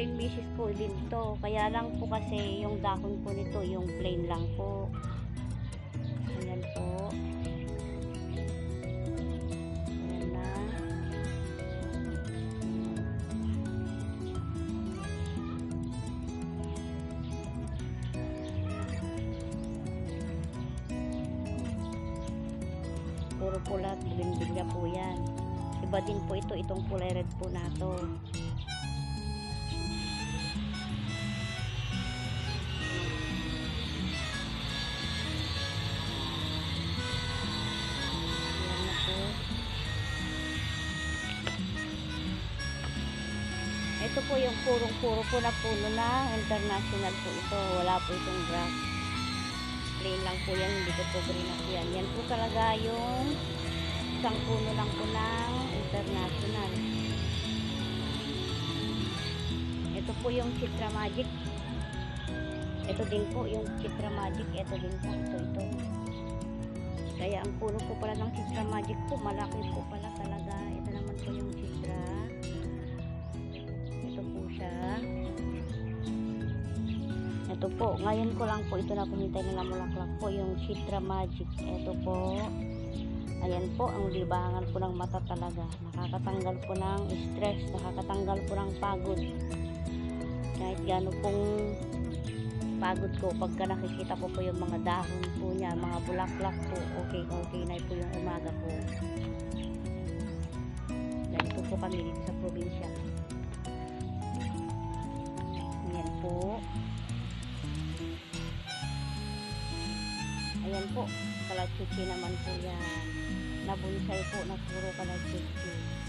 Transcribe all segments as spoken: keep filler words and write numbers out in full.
green misis po din to. Kaya lang po kasi yung dahon po nito, yung plain lang po. Ayan po. Ayan na. Puro pula, bumbilya po yan. Iba din po ito, itong kulay red po na to. Ayan na po. Ito po yung purong-puro po na puno na international po ito. Wala po itong grass. Plain lang po yan, hindi ko po green up yan. Yan po talaga yung isang puno lang po ng international. Ito po yung Citra Magic. Ito din po yung Citra Magic. Ito din po, ito, ito. Kaya ang puno po pala ng Citra Magic po, malaki po pala talaga. Ito naman po yung Citra. Ito po siya. Ito po, ngayon ko lang po ito na kumita na namulaklak po, yung Citra Magic. Ito po. Ayan po, ang libangan po ng mata talaga. Nakakatanggal po ng stress, nakakatanggal po ng pagod. Kahit gano'n pong pagod ko, pagka nakikita ko po yung mga dahon po niya, mga bulaklak po, okay, okay na po yung umaga ko. Ganito po kami dito sa probinsya. Ayan po. Ayan po, kalachuchi naman po yan. Nabunsay po na puro kalachuchi.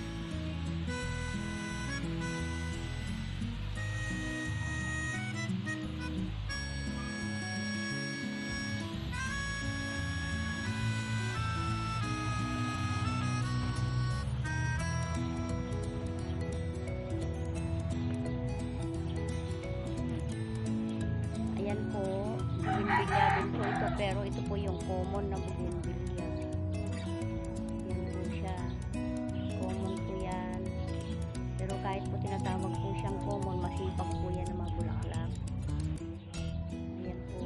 Ayan po, bougainvillea din po ito, pero ito po yung common na bougainvillea. Yan po siya. Common po yan. Pero kahit po tinatawag po siyang common, masipag po yan na mabulaklak. Ayan po.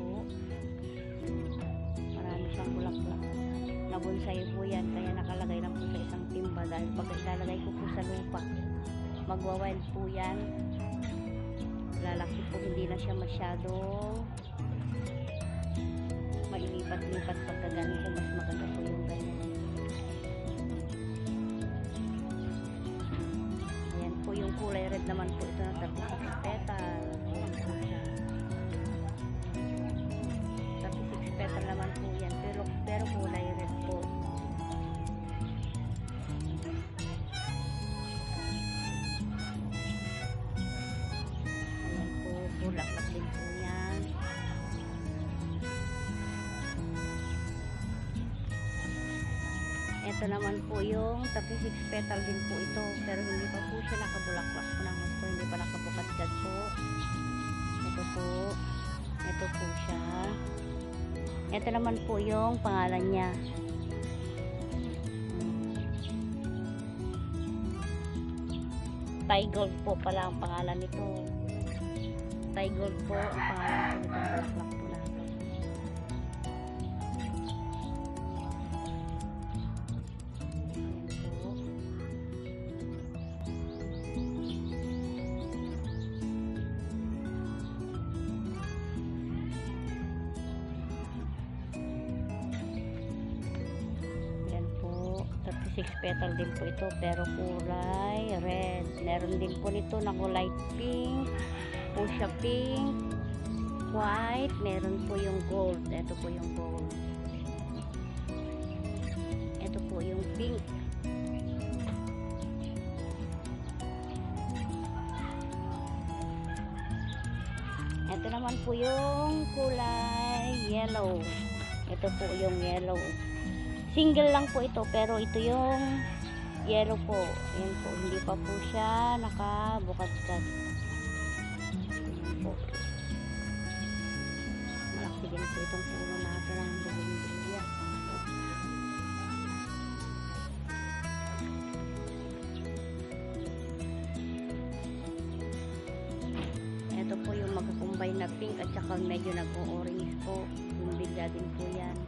Marami siyang bulaklak. Nabonsay po yan, kaya nakalagay lang po sa isang timba dahil pag ilalagay ko po sa lupa, magwa-wild po yan. Lalaki po, hindi na siya masyadong mailipat-lipat pagka ganito, mas maganda po yung ganyan. Ayan po yung kulay red naman po ito na thirty-six petal. Ayan po siya. thirty-six petal naman po yan, pero, pero kulay red po. Ayan po, bulaklak din po yan. Ito naman po yung thirty-six petal din po ito, pero hindi pa po siya nakabulaklak po ng gusto, hindi pa nakabukat-kat po. Ito po, ito po siya. Ito naman po yung pangalan niya. Thai Gold po pala ang pangalan nito. Thai Gold po ang pangalan po nitong bulaklak po natin. thirty-six petal din po ito, pero kulay red. Meron din po nito na kulay pink, fuchsia pink, white, meron po yung gold. Ito po yung gold. Ito po yung pink. Ito naman po yung kulay yellow. Ito po yung yellow. Single lang po ito, pero ito yung yellow po. Ayan po, hindi pa po siya nakabukat-kat. Ayan po. Malaki din po itong puno natin ng bougainvillea. at saka medyo nag-o-orange po. Bumbilya din po yan.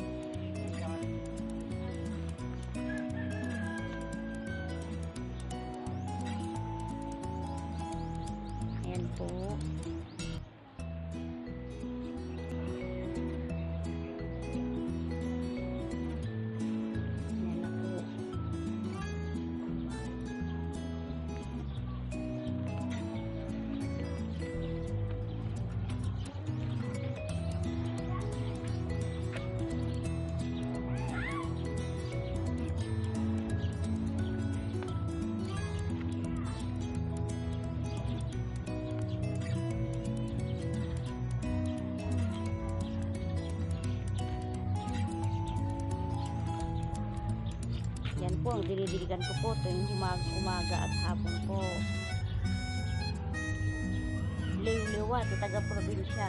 Ayan po. Yan po ang dinidiligan ko po tuwing umaga, umaga at hapon po. Liw-liwat, taga-probinsya.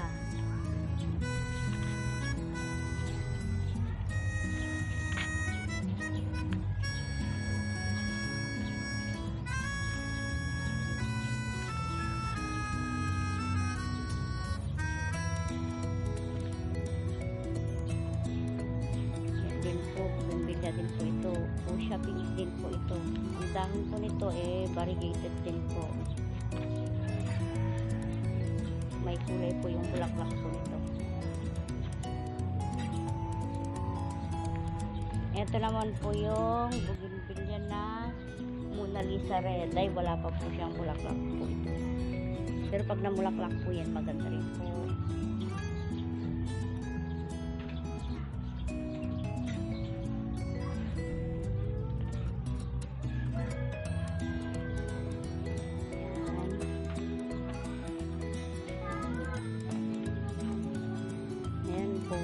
Din po ito, fuchsia pinks din po ito. Ang dahon po nito eh variegated din po. May kulay po yung bulaklak po nito. Ito naman po yung bougainvillea na Mona Lisa Red. Ay wala pa po siyang bulaklak po ito. Pero pag namulaklak po yan, maganda rin po. Po.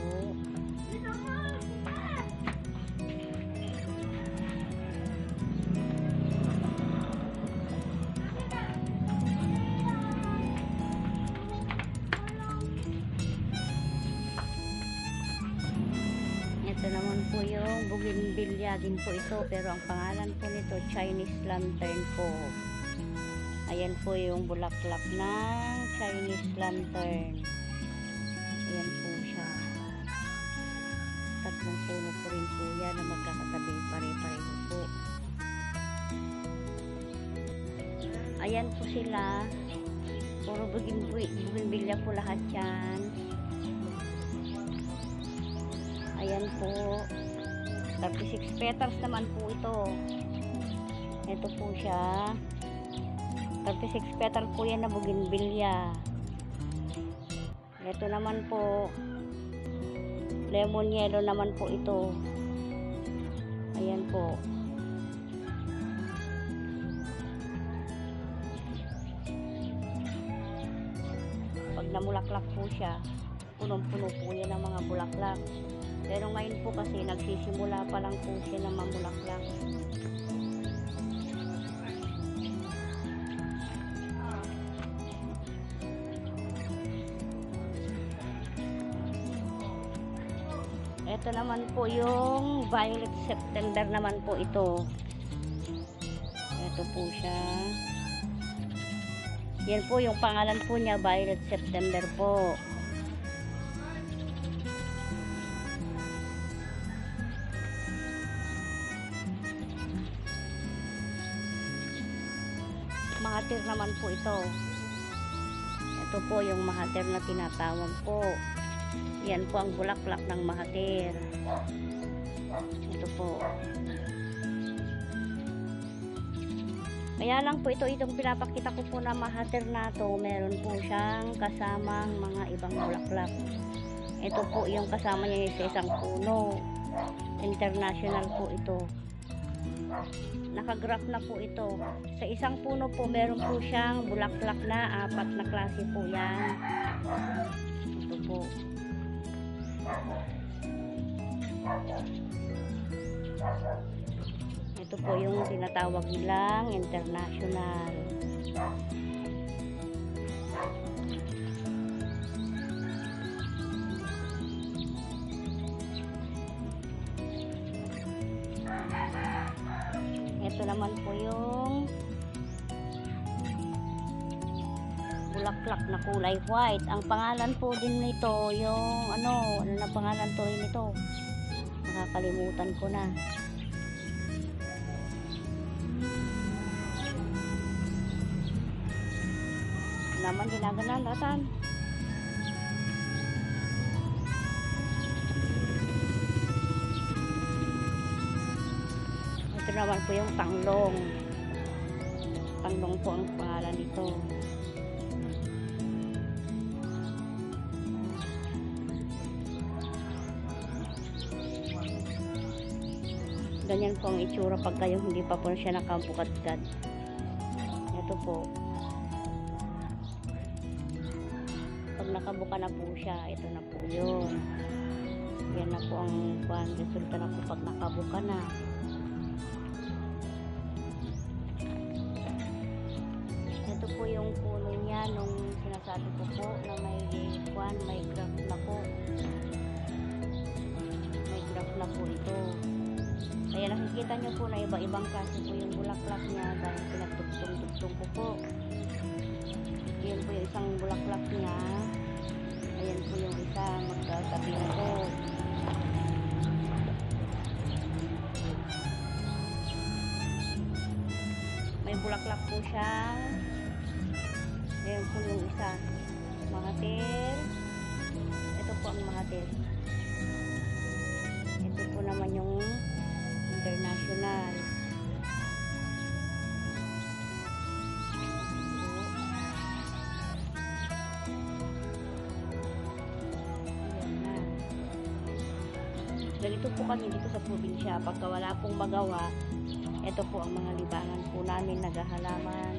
Ito naman po yung bougainvillea din po ito, pero ang pangalan po nito Chinese lantern po. Ayan po yung bulaklak ng Chinese lantern. Ayan po siya. Tatlong puno po rin po yan na magkakatabi pare-pareho po. Ayan po sila. Puro bougainvillea po lahat yan. Ayan po. thirty-six petals naman po ito. Ito po siya. thirty-six petal po yan na bougainvillea. Ito naman po. Lemon yellow naman po ito. Ayan po. Pag namulaklak po siya, punong-puno po yan ng mga bulaklak. Pero ngayon po kasi nagsisimula pa lang po siya na mamulaklak. Ito naman po yung Violet September naman po ito. Ito po siya. Yan po yung pangalan po niya, Violet September po. Mahatir naman po ito. Ito po yung mahatir na tinatawag po. Yan po ang bulaklak ng mahatir. Ito po. Kaya lang po ito, itong pinapakita ko po na mahatir na to, meron po siyang kasamang mga ibang bulaklak. Ito po yung kasama niya sa isang puno. International po ito. Nakagraph na po ito. Sa isang puno po, meron po siyang bulaklak na apat na klase po yan. Ito po. Ito po yung tinatawag nilang international. Ito naman po yung bulaklak na kulay white. Ang pangalan po din nito, yung ano, ano na pangalan to rin nito? Nakakalimutan ko na. Naman dinaganan datan. Ito naman po yung tanglong. Tanglong po ang pangalan nito. Ganyan po ang itsura pag kayo hindi pa po siya nakabukadkad. Ito po. Pag nakabuka na po siya, ito na po yun. Yan na po ang kuan, resulta na po pag nakabuka na. Ito po yung puno niya nung sinasabi ko po na may kuan, may graft na po. May graft na po ito. Kaya nakikita nyo po na iba-ibang klase po yung bulaklak niya dahil pinagtugtong-tugtong ko po. Yan po yung isang bulaklak niya. Ayan po yung isa, magkatabi na po. May bulaklak po siya. Ayan po yung isa. Mahatir. Ito po ang mahatir. Ito po naman yung international. Ganito po kami dito sa probinsya. Pagka wala pong magawa, ito po ang mga libangan po namin, naghahalaman.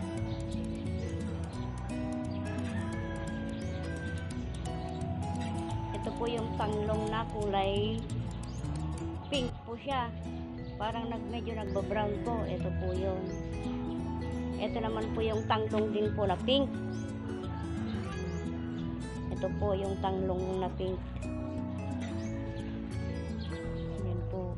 Ito po yung tanglong na kulay pink po siya. Parang nag, medyo nagba-brown po. Ito po yun. Ito naman po yung tanglong din po na pink. Ito po yung tanglong na pink. Yan po.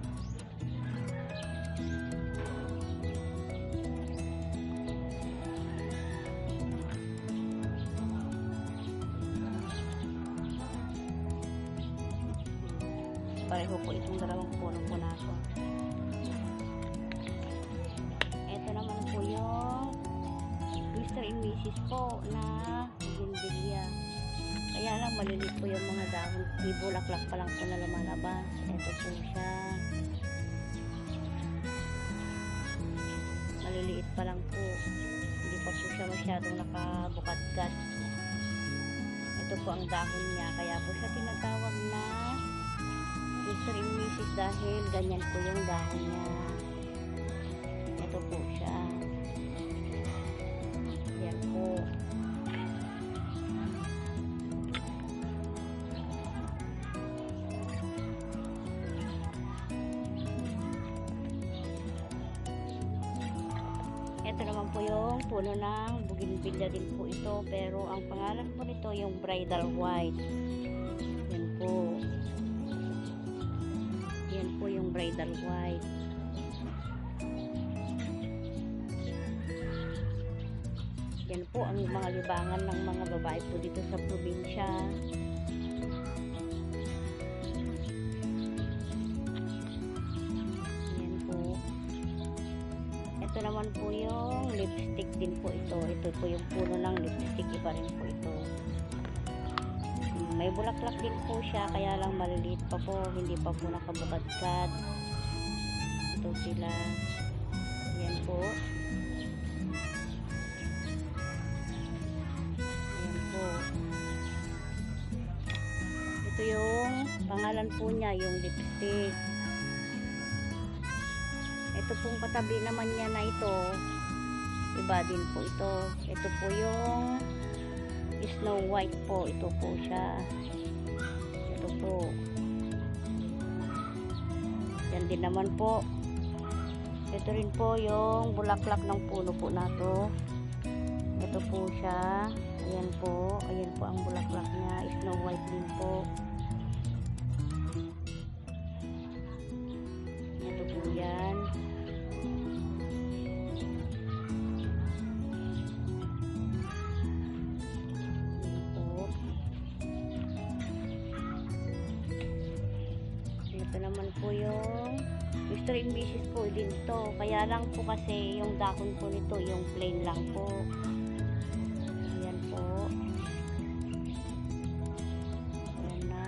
Pareho po itong dalawang puno po nato. Ito naman po yung Mister and Missus po na bougainvillea. Kaya lang malilit po yung mga dahon. Di bulaklak pa lang po na lumalabas. Ito po siya. Maliliit pa lang po. Hindi pa po siya masyadong nakabukadkad. Ito po ang dahon niya. Kaya po siya tinatawag na Mister and Missus dahil ganyan po yung dahon niya. Ito po siya. Yan po. Ito naman po yung puno ng bougainvillea din po ito. Pero ang pangalan po nito yung bridal white. Yan po. Yan po yung bridal white. Yan po ang mga libangan ng mga babae po dito sa probinsya. Yan po. Ito naman po yung lipstick din po ito. Ito po yung puno ng lipstick. Iba rin po ito. May bulaklak din po siya, kaya lang maliliit pa po, hindi pa po nakabukadkad. Ito sila. Yan po. Yan po. Ito yung pangalan po niya, yung lipstick. Ito pong katabi naman niya na ito, iba din po ito. Ito po yung Snow White po. Ito po siya. Ito po. Yan din naman po. Ito rin po yung bulaklak ng puno po nato. Ito po siya. Ayan po. Ayan po ang bulaklak niya. Snow White din po. Ito po yan. Ito naman po yung Mister and Missus po din to. Kaya lang po kasi yung dakon po nito, yung plain lang po. Ayan po. Ayan na.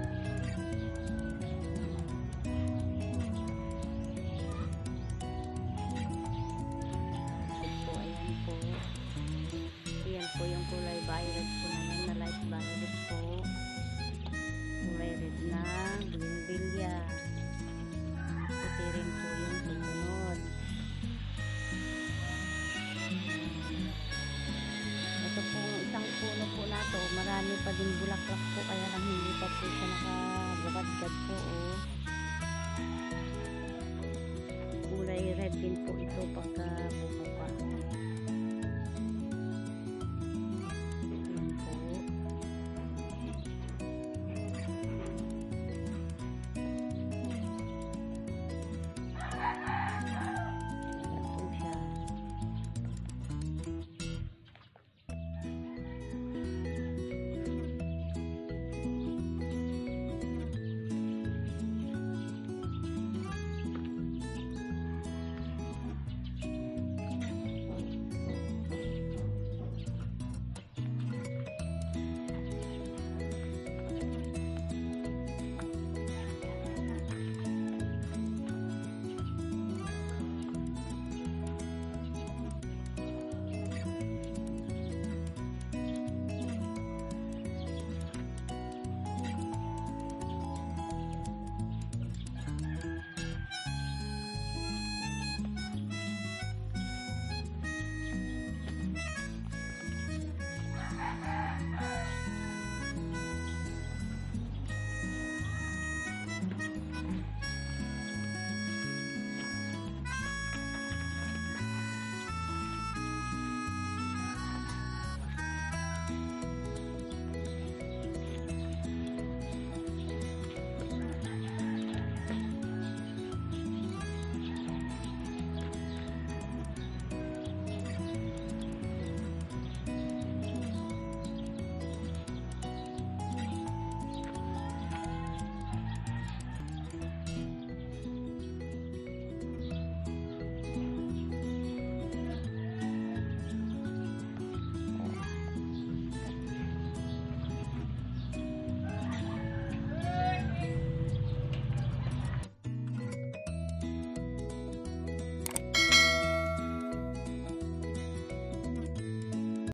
Ayan po, ayan po. Ayan po yung kulay violet po na yan, na light violet po. Kulay red na, bougainvillea. Puti rin po yung sumunod. Ito po isang puno po na to, marami pa din bulaklak po, kaya lang hindi pa po siya naka